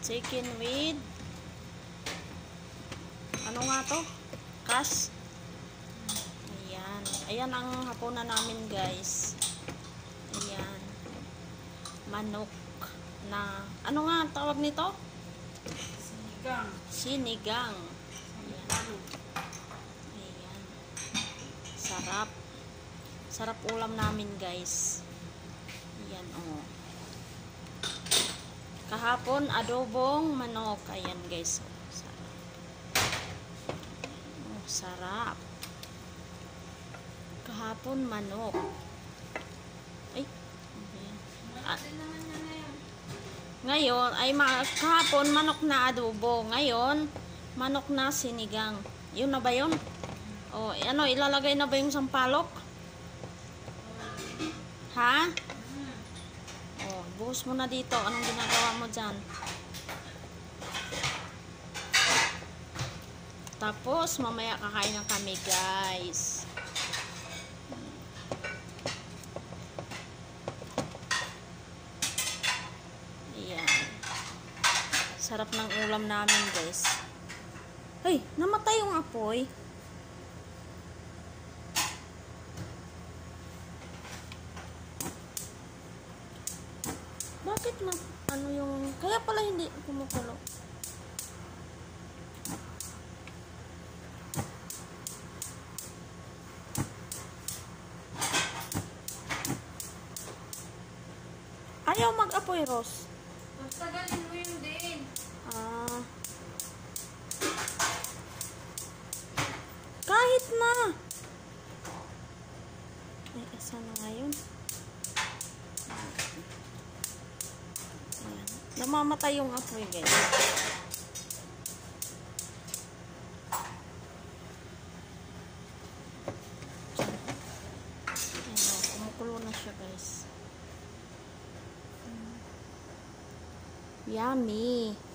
Chicken with ano nga to? Cash. Ayan. Ayan ang hapunan namin, guys. Ayan. Manok na ano nga tawag nito? Sinigang. Sinigang. Ayan. Ayan. Sarap. Sarap ulam namin, guys. Ayan, oh. Kahapon, adobong manok. Ayan, guys. Oh, sarap. Oh, sarap. Kahapon, manok. Ay. Ngayon, ay kahapon, manok na adobo. Ngayon, manok na sinigang. Yun na ba yun? O, ano, ilalagay na ba yung sampalok? Ha? O, buhos mo na dito. Anong ginagawa mo dyan? Tapos, mamaya kakain na kami, guys. Ayan. Sarap ng ulam namin, guys. Ay, namatay yung apoy. Bakit na, ano yung, kaya pala hindi kumukulo. Ayaw mag-apoy, Rose. Magtagalin mo yun din. Ah. Kahit na. Ay, asa na ngayon? Ayan. Namamatay yung apoy, guys. Ayan, kumukulo na siya, guys. Yummy.